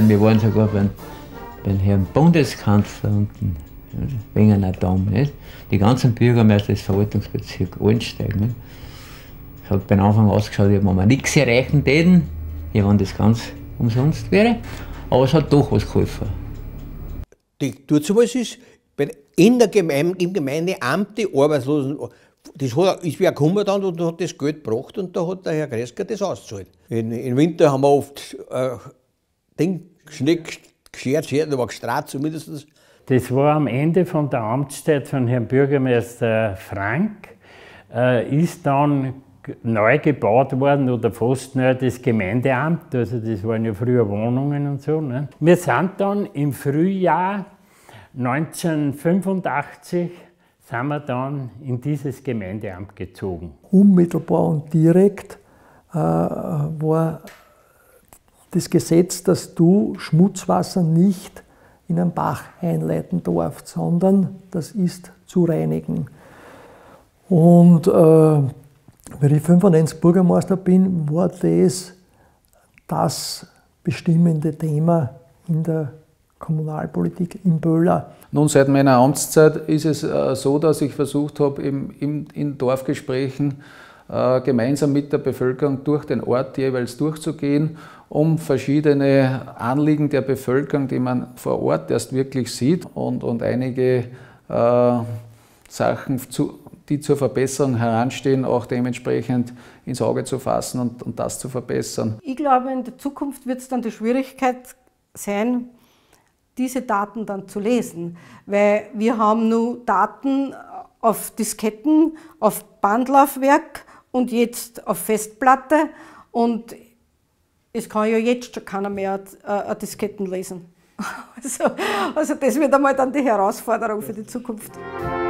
Wir waren sogar beim Herrn Bundeskanzler unten, Wegener Damm, nicht? Die ganzen Bürgermeister des Verwaltungsbezirks Altensteig. Nicht? Es hat beim Anfang ausgeschaut, als ob wir nichts erreichen täten, wenn das ganz umsonst wäre. Aber es hat doch was geholfen. Dort sowas ist im Gemeindeamt die Arbeitslosen. Ist wer gekommen dann und hat das Geld gebracht und da hat der Herr Kresker das ausgezahlt. Im Winter haben wir oft Schnee geschert, aber gestrahlt zumindest. Das war am Ende von der Amtszeit von Herrn Bürgermeister Frank, ist dann neu gebaut worden oder fast neu das Gemeindeamt, also das waren ja früher Wohnungen und so. Ne? Wir sind dann im Frühjahr 1985 sind wir dann in dieses Gemeindeamt gezogen. Unmittelbar und direkt war das Gesetz, dass du Schmutzwasser nicht in einen Bach einleiten darfst, sondern das ist zu reinigen. Und wenn ich 95 Bürgermeister bin, war das bestimmende Thema in der Kommunalpolitik in Böhler. Nun, seit meiner Amtszeit ist es so, dass ich versucht habe, in Dorfgesprächen gemeinsam mit der Bevölkerung durch den Ort jeweils durchzugehen, um verschiedene Anliegen der Bevölkerung, die man vor Ort erst wirklich sieht, und einige Sachen, die zur Verbesserung heranstehen, auch dementsprechend ins Auge zu fassen und das zu verbessern. Ich glaube, in der Zukunft wird es dann die Schwierigkeit sein, diese Daten dann zu lesen, weil wir haben nur Daten auf Disketten, auf Bandlaufwerk und jetzt auf Festplatte und es kann ja jetzt schon keiner mehr Disketten lesen. Also das wird einmal dann die Herausforderung für die Zukunft.